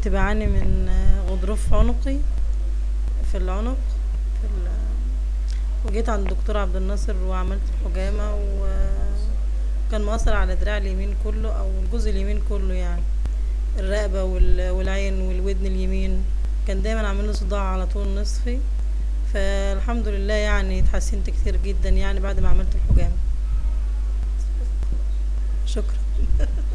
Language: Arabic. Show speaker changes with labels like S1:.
S1: كنت بعاني من غضروف عنقي في العنق في ال... وجيت عند الدكتور عبد الناصر وعملت الحجامة، وكان مؤثر على دراع اليمين كله او الجزء اليمين كله يعني، الرقبة والعين والودن اليمين. كان دايما عامل له صداع على طول نصفي. فالحمد لله يعني اتحسنت كتير جدا يعني بعد ما عملت الحجامة. شكرا.